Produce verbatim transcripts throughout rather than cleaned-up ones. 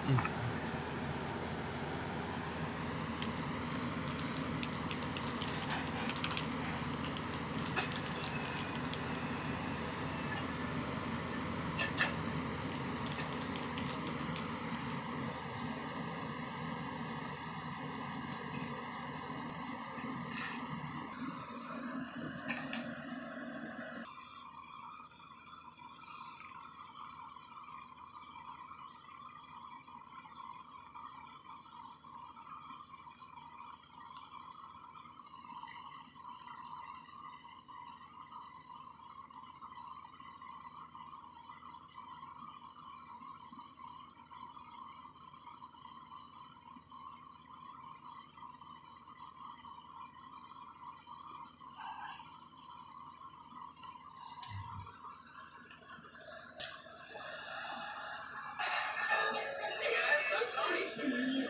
The music.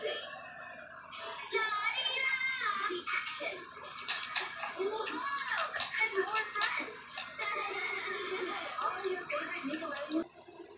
La-di-da! The action. Whoa! And more friends. All your favorite Nickelodeon.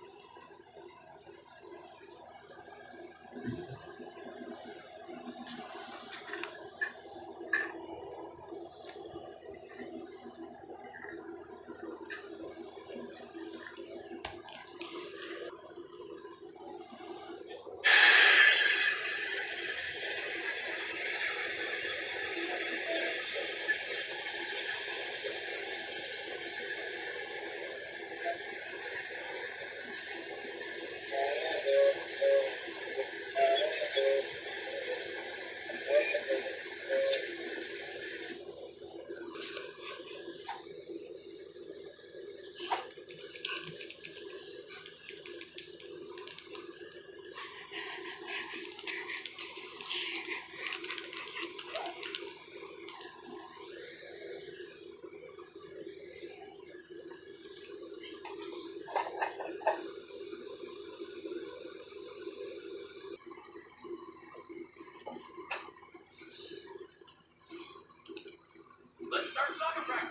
Let's start soccer practice.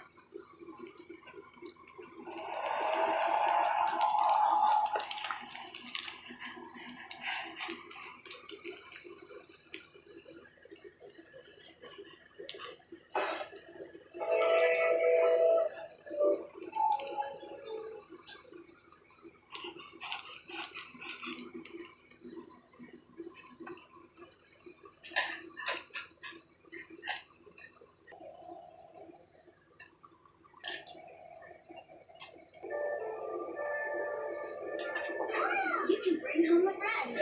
You can bring home the friends.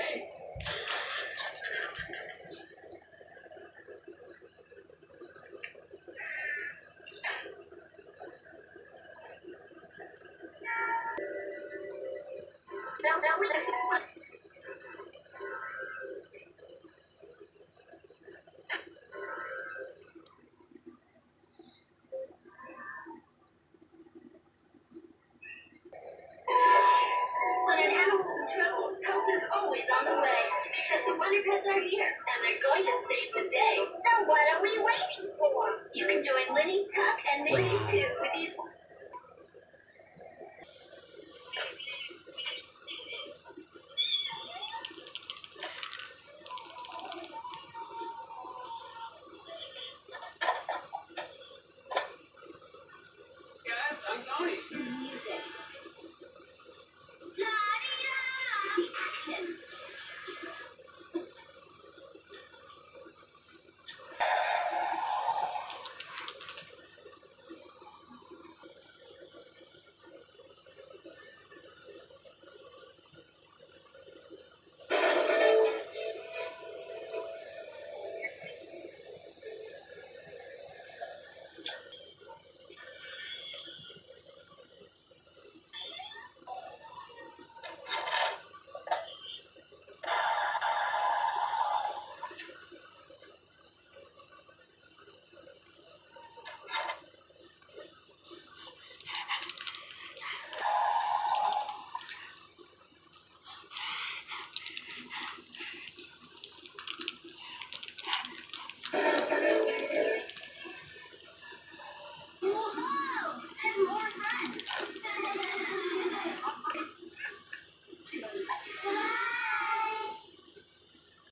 No, no, we When an animal's in trouble, help is always on the way. Because the Wonder Pets are here, and they're going to save the day. So what are we waiting for? You can join Linny, Tuck, and Minnie too with these. Guys, I'm Tony. The music. La-di-da! The action.